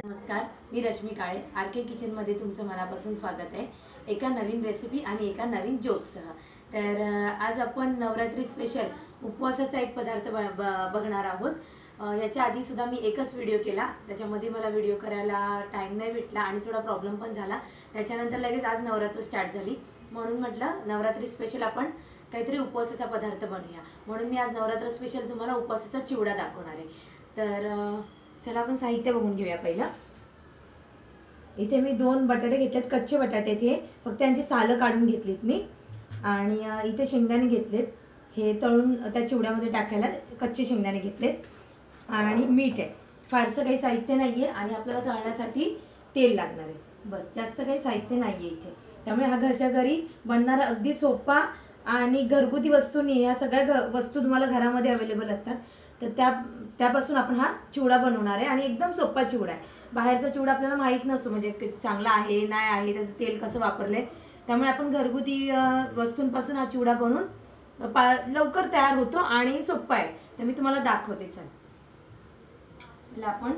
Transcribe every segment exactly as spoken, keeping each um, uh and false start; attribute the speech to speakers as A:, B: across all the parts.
A: नमस्कार, मी रश्मी काळे. आर के किचनमध्ये तुमचं मनापासून स्वागत आहे एका नवीन रेसिपी आणि एका नवीन जोकसह. तर आज आपण नवरात्री स्पेशल उपवासाचा एक पदार्थ बघणार आहोत. याच्या आधी सुद्धा मी एकच व्हिडिओ केला, त्याच्यामध्ये मला व्हिडिओ करायला टाइम नाही भेटला आणि थोडा प्रॉब्लेम पण झाला. त्याच्यानंतर लगेच आज नवरात्र स्टार्ट झाली, म्हणून म्हटलं नवरात्री स्पेशल आपण काहीतरी उपवासाचा पदार्थ बनवूया. म्हणून मी आज नवरात्र स्पेशल तुम्हाला उपवासाचा चिवडा दाखवणार आहे. तर चला आपण साहित्य बघून घेऊया. पहिला इथे मी दोन बटाटे घेतलेत, कच्चे बटाटे. हे फक्त त्यांची सालं काढून घेतलीत मी. आणि इथे शेंगदाणे घेतलेत, हे तळून त्या चिवड्यामध्ये टाकायला कच्चे शेंगदाणे घेतलेत. आणि मीठ आहे. फारसं काही साहित्य नाही आहे आणि आपल्याला तळण्यासाठी तेल लागणार आहे, बस. जास्त काही साहित्य नाही आहे इथे. त्यामुळे हा घरच्या घरी बनणारा अगदी सोपा आणि घरगुती वस्तूंनी ह्या सगळ्या घ वस्तू तुम्हाला घरामध्ये अवेलेबल असतात, तर त्या त्यापासून आपण हा चिवडा बनवणार आहे. आणि एकदम सोपा चिवडा आहे. बाहेरचा चिवडा आपल्याला माहीत नसतो म्हणजे चांगला आहे नाही आहे, त्याचं तेल कसं वापरलंय. त्यामुळे आपण घरगुती वस्तूंपासून हा चिवडा बनवून पा लवकर तयार होतो आणि सोपा आहे. तर मी तुम्हाला दाखवते. चल आपण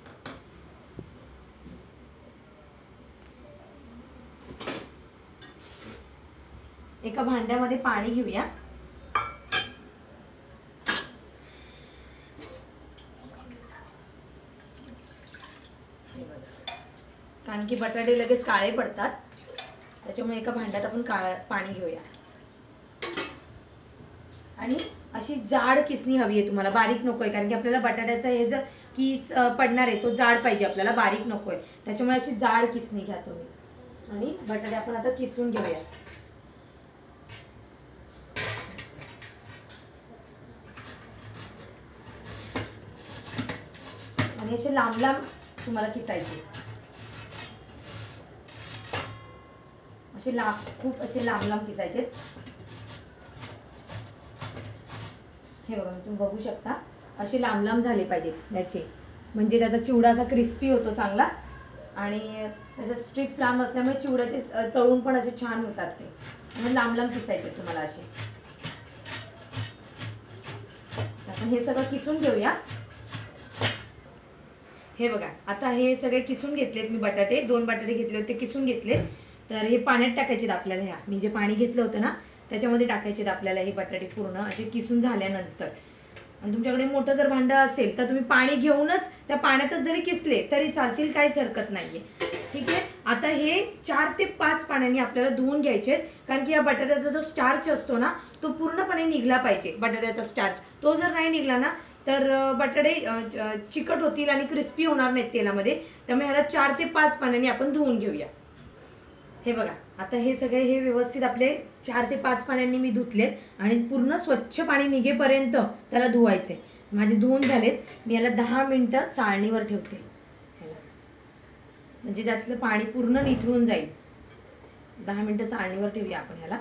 A: एका भांड्यामध्ये पाणी घेऊया. कारण की बटाटे लगेच काळे पडतात, त्याच्यामुळे एका भांड्यात आपण काळ पाणी घेऊया. आणि अशी जाड किसणी हवी आहे तुम्हाला, बारीक नको आहे. कारण की आपल्याला बटाट्याचा हे जर किस पडणार आहे तो जाड पाहिजे आपल्याला, बारीक नको आहे. त्याच्यामुळे अशी जाड किसणी घ्या तुम्ही. आणि बटाटे आपण आता किसून घेऊया. आणि असे लांब लांब तुम्हाला किसायचे, असे लांब, खूप असे लांब लांब किसायचे. हे बघा, तुम्ही बघू शकता असे लांब लांब झाले पाहिजेत याचे, म्हणजे त्याचा चिवडा असा क्रिस्पी होतो चांगला. आणि त्याचे स्ट्रिप्स लांब असल्यामुळे चिवड्याचे तळून पण असे छान होतात ते. म्हणजे लांब लांब किसायचे तुम्हाला असे. आपण हे सगळं किसून घेऊया. हे बघा, आता हे सगळे किसून घेतलेत मी. बटाटे दोन बटाटे घेतले होते, किसून घेतले. तर हे पाण्यात टाकायचे आपल्याला. ह्या मी जे पाणी घेतलं होतं ना त्याच्यामध्ये टाकायचे आपल्याला हे बटाटे पूर्ण असे किसून झाल्यानंतर. आणि तुमच्याकडे मोठं जर भांडं असेल तर तुम्ही पाणी घेऊनच त्या पाण्यातच जरी किसले तरी चालतील, काहीच हरकत नाहीये. ठीक आहे. आता हे चार ते पाच पाण्याने आपल्याला धुवून घ्यायचे, कारण की या बटाट्याचा जो स्टार्च असतो ना तो पूर्णपणे निघला पाहिजे. बटाट्याचा स्टार्च तो जर नाही निघला ना तर बटाटे चिकट होतील आणि क्रिस्पी होणार नाहीत तेलामध्ये. त्यामुळे ह्याला चार ते पाच पाण्याने आपण धुवून घेऊया. हे बघा, आता हे सगळे हे व्यवस्थित आपले चार ते पाच पाण्याने मी धुतलेत आणि पूर्ण स्वच्छ पाणी निघेपर्यंत त्याला धुवायचे. माझे धुवून झालेत. मी याला दहा मिनिटं चाळणीवर ठेवते, म्हणजे त्यातलं पाणी पूर्ण निथळून जाईल. दहा मिनिटं चाळणीवर ठेवूया आपण ह्याला.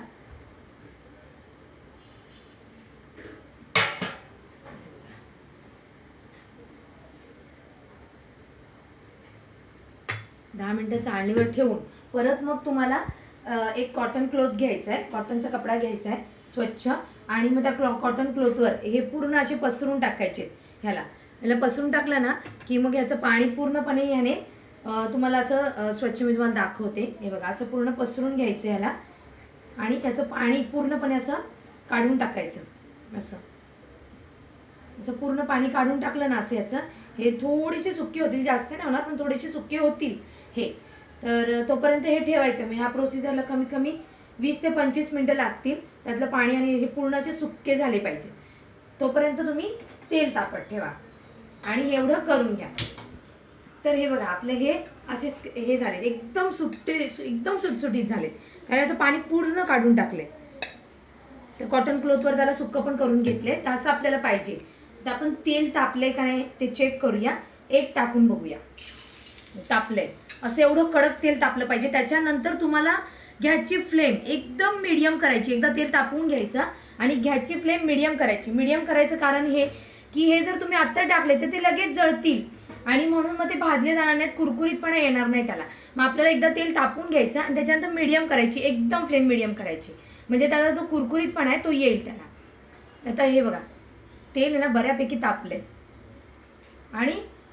A: दहा मिनिटं चाळणीवर ठेवून परत मग तुम्हाला एक कॉटन क्लॉथ घ्यायचा आहे, कॉटनचा कपडा घ्यायचा आहे स्वच्छ. आणि मग त्या क्लॉ कॉटन क्लॉथवर हे पूर्ण असे पसरून टाकायचे. ह्याला ह्याला पसरून टाकलं ना की मग ह्याचं पाणी पूर्णपणे ह्याने तुम्हाला असं स्वच्छ मी तुम्हाला दाखवते. हे बघा, असं पूर्ण पसरून घ्यायचं ह्याला आणि त्याचं पाणी पूर्णपणे असं काढून टाकायचं. असं असं पूर्ण पाणी काढून टाकलं ना असं याचं हे थोडेसे सुके होतील, जास्त नाही होणार पण थोडेसे सुके होतील हे. तर तोपर्यंत हे ठेवायचं. मी ह्या प्रोसिजरला कमीत कमी वीस ते पंचवीस मिनटं लागतील. त्यातलं पाणी आणि हे पूर्ण असे सुके झाले पाहिजे. तोपर्यंत तुम्ही तेल तापत ठेवा आणि एवढं करून घ्या. तर हे बघा, आपले हे असे हे झाले एकदम सुट्टे, एकदम सुटसुटीत झालेत, कारण याचं पाणी पूर्ण काढून टाकले. तर कॉटन क्लॉथवर त्याला सुक्क पण करून घेतले. तर असं आपल्याला पाहिजे. तर आपण तेल तापले का नाही ते चेक करूया. एक टाकून बघूया. तापले असं एवढं कडक तेल तापलं पाहिजे. त्याच्यानंतर तुम्हाला गॅसची फ्लेम एकदम मीडियम करायची. एकदा तेल तापवून घ्यायचं आणि गॅसची फ्लेम मीडियम करायची. मीडियम करायचं कारण हे की हे जर तुम्ही आत्ता टाकले तर ते लगेच जळतील आणि म्हणून मग ते भाजले जाणार नाहीत, कुरकुरीतपणा येणार नाही त्याला. मग आपल्याला एकदा तेल तापवून घ्यायचं आणि त्याच्यानंतर मीडियम करायची, एकदम फ्लेम मीडियम करायची, म्हणजे त्याचा जो कुरकुरीतपणा आहे तो येईल त्याला. आता हे बघा, तेल आहे ना बऱ्यापैकी तापले आणि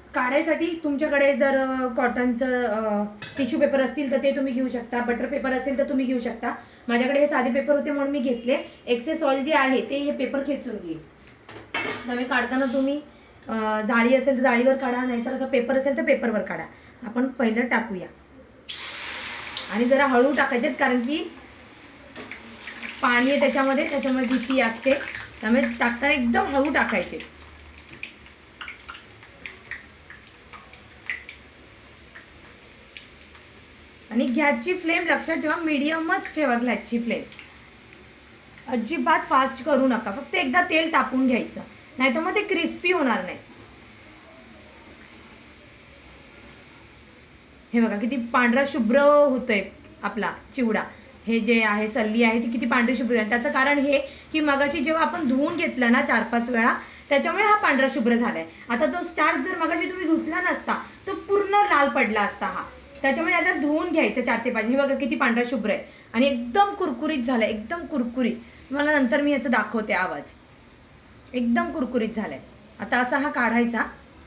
A: काढायसाठी तुमच्याकडे जर कॉटनचं टिश्यू पेपर असतील तर ते तुम्ही घेऊ शकता, बटर पेपर असेल तर तुम्ही घेऊ शकता. माझ्याकडे हे साधे पेपर होते म्हणून मी घेतले. एक्सेस ऑइल जे आहे ते हे पेपर खेचून घेईल. त्यामुळे काढताना तुम्ही जाळी असेल तर जाळीवर काढा, नाहीतर असं पेपर असेल तर पेपरवर काढा. आपण पहिलं टाकूया आणि जरा हळू टाकायचे कारण की पाणी आहे त्याच्यामध्ये, त्याच्यामुळे भीती असते. त्यामुळे टाकताना एकदम हळू टाकायचे. आणि गॅसची फ्लेम लक्षात ठेवा, मीडियमच ठेवा गॅसची फ्लेम. अजिबात फास्ट करू नका. फक्त एकदा तेल टाकून घ्यायचं, नाहीतर मग ते क्रिस्पी होणार नाही. हे बघा किती पांढरा शुभ्र होतोय आपला चिवडा. हे जे आहे सल्ली आहे ती किती पांढरी शुभ्र आहे. त्याचं कारण हे की मगाशी जेव्हा आपण धुवून घेतलं ना चार पाच वेळा, त्याच्यामुळे हा पांढरा शुभ्र झालाय. आता तो स्टार्च जर मगाशी तुम्ही धुतला नसता तो पूर्ण लाल पडला असता हा. त्याच्यामुळे आता धुवून घ्यायचं चार ते पाच. हे बघा किती पांढरा शुभ्र आहे आणि एकदम कुरकुरीत झालाय, एकदम कुरकुरीत. मला नंतर मी याचं दाखवते आवाज. एकदम कुरकुरीत झालाय. आता असा हा काढायचा,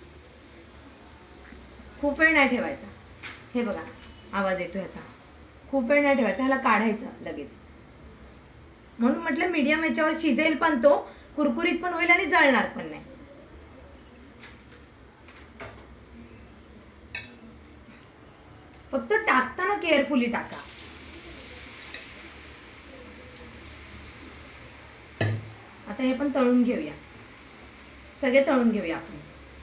A: खूप वेळ नाही ठेवायचा. हे बघा आवाज येतो ह्याचा. खूप वेळ नाही ठेवायचा, ह्याला काढायचं लगेच. म्हणून म्हटलं मीडियम याच्यावर शिजेल पण तो, कुरकुरीत पण होईल आणि जळणार पण नाही. फक्त टाकताना केअरफुली टाका. आता हे पण तळून घेऊया, सगळे तळून घेऊया आपण.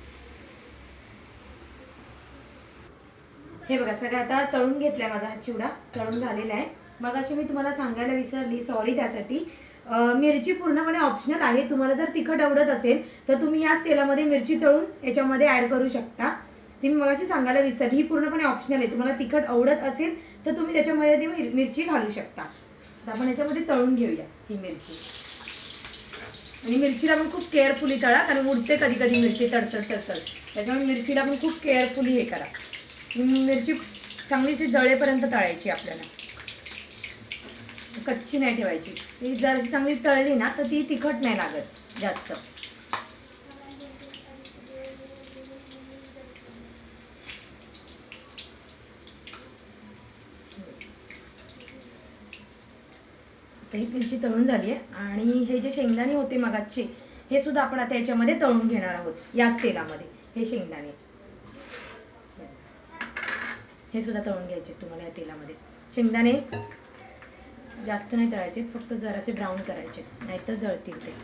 A: हे बघा सगळं आता तळून घेतलाय. माझा हा चिवडा तळून झालेला आहे. मग अशी मी तुम्हाला सांगायला विसरली, सॉरी त्यासाठी. मिरची पूर्णपणे ऑप्शनल आहे. तुम्हाला जर तिखट आवडत असेल तर तुम्ही याच तेलामध्ये मिरची तळून याच्यामध्ये ॲड करू शकता. ती मी मगाशी सांगायला विसरली, ही पूर्णपणे ऑप्शनल आहे. तुम्हाला तिखट आवडत असेल तर तुम्ही त्याच्यामध्ये ती मिरची घालू शकता. तर आपण याच्यामध्ये तळून घेऊया ही मिरची. आणि मिरचीला पण खूप केअरफुली तळा, कारण उडते कधी कधी मिरची तडतड तडतड. त्याच्यामुळे मिरचीला पण खूप केअरफुली हे करा. मिरची चांगलीशी जळेपर्यंत तळायची आपल्याला, कच्ची नाही ठेवायची. ती जर चांगली तळली ना तर ती तिखट नाही लागत जास्त. ही मिरची तळून झाली आहे. आणि हे जे शेंगदाणे होते मगाचे हे सुद्धा आपण आता याच्यामध्ये तळून घेणार आहोत याच तेलामध्ये. हे शेंगदाणे हे सुद्धा तळून घ्यायचे तुम्हाला या तेलामध्ये. शेंगदाणे जास्त नाही तळायचे, फक्त जरासे ब्राऊन करायचे, नाहीतर जळतील ते.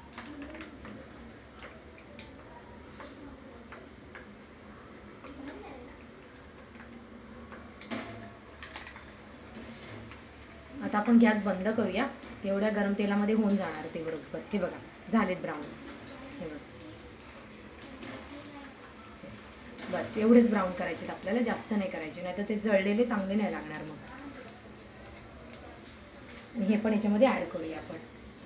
A: आता आपण गॅस बंद करूया. तेवढ्या गरम तेलामध्ये होऊन जाणार ते बरोबर. हे बघा झालेत ब्राऊन. हे बघा बस एवढेच ब्राऊन करायचे आपल्याला, जास्त नाही करायचे, नाहीतर ते जळलेले चांगले नाही लागणार मग. हे पण याच्यामध्ये ऍड करूया आपण.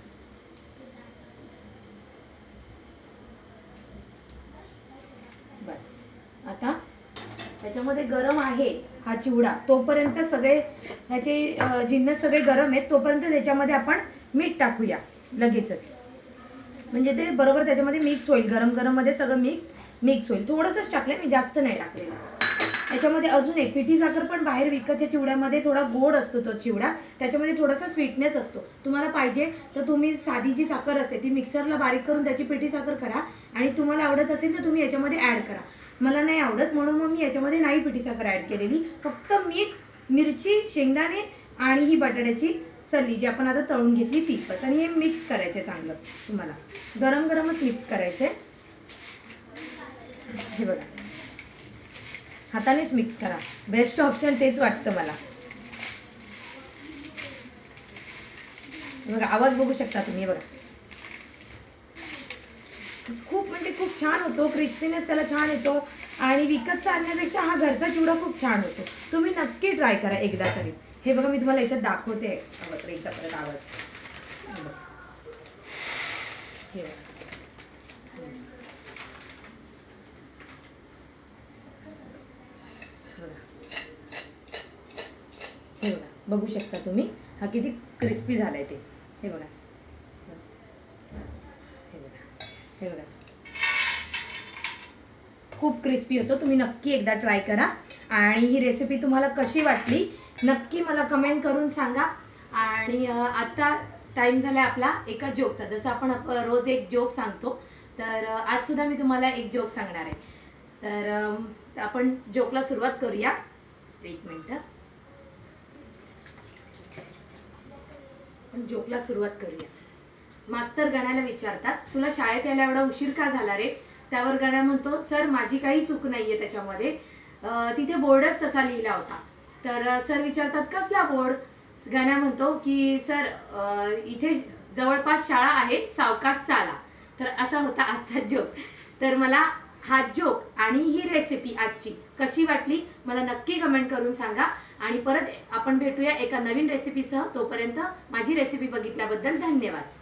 A: बस आता त्याच्यामध्ये गरम आहे हा चिवडा, तोपर्यंत सगळे ह्याचे जिन्नस सगळे गरम आहेत, तोपर्यंत त्याच्यामध्ये आपण मीठ टाकूया लगेचच. म्हणजे ते बरोबर त्याच्यामध्ये मिक्स होईल. गरम गरम मध्ये सगळं मिक्स मिक्स होईल. थोडंसंच टाकलंय मी, जास्त नाही टाकलेलं. याच्यामध्ये अजून एक पिठी साखर पण बाहेर विकतच्या चिवड्यामध्ये थोडा गोड असतो तो चिवडा, त्याच्यामध्ये थोडासा स्वीटनेस असतो. तुम्हाला पाहिजे तर तुम्ही साधी जी साखर असते ती मिक्सरला बारीक करून त्याची पिठी साखर करा, आणि तुम्हाला आवडत असेल तर तुम्ही याच्यामध्ये ॲड करा. मला नाही आवडत म्हणून मग मी याच्यामध्ये नाही पिठी साखर ॲड केलेली. फक्त मीठ, मिरची, शेंगदाणे आणि ही बटाट्याची सल्ली जी आपण आता तळून घेतली ती बस. आणि हे मिक्स करायचं चांगलं. तुम्हाला गरम गरमच मिक्स करायचंय. हे बघा हातानेच मिक्स करा, बेस्ट ऑप्शन तेच वाटतं मला. बघा आवाज बघू शकता तुम्ही. बघा खूप म्हणजे खूप छान होतो, क्रिस्पीनेस त्याला छान येतो. आणि विकतचा आणण्यापेक्षा हा घरचा चिवडा खूप छान होतो. तुम्ही नक्की ट्राय करा एकदा तरी. हे बघा मी तुम्हाला याच्यात दाखवते एकदा परत आवाज. हे हे बघा बघू शकता तुम्ही हा किती क्रिस्पी झालाय ते. हे बघा हे बघा हे बघा खूप क्रिस्पी होतो. तुम्ही नक्की एकदा ट्राय करा आणि ही रेसिपी तुम्हाला कशी वाटली नक्की मला कमेंट करून सांगा. आणि आता टाइम झाला आपला एका जोकचा. जसं आपण रोज एक जोक सांगतो, तर आज सुद्धा मी तुम्हाला एक जोक सांगणार आहे. तर आपण जोकला सुरुवात करूया. एक मिनिट, आपण जोकला सुरुवात करूया. मास्तर गण्याला विचारतात, तुला शाळेत यायला एवढा उशीर का झाला रे? त्यावर गण्या म्हणतो, सर माझी काही चूक नाहीये त्याच्यामध्ये, तिथे बोर्डच तसा लिहिला होता. तर सर विचारतात, कसला बोर्ड? गण्या म्हणतो की सर इथे जवळपास शाळा आहे, सावकाश चाला. तर असा होता आजचा जोक. तर मला हा जोक आणि ही रेसिपी आजची कशी वाटली मला नक्की कमेंट करून सांगा. आणि परत आपण भेटूया एका नवीन रेसिपीसह. तोपर्यंत माझी रेसिपी बघितल्याबद्दल धन्यवाद.